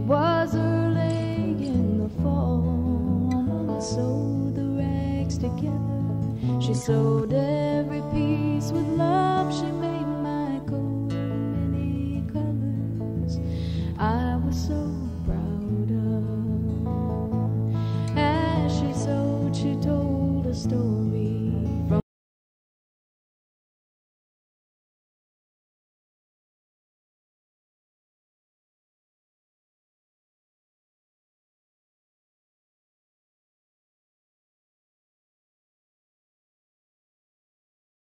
was early in the fall. Mama sewed the rags together. She sewed every piece with love she made.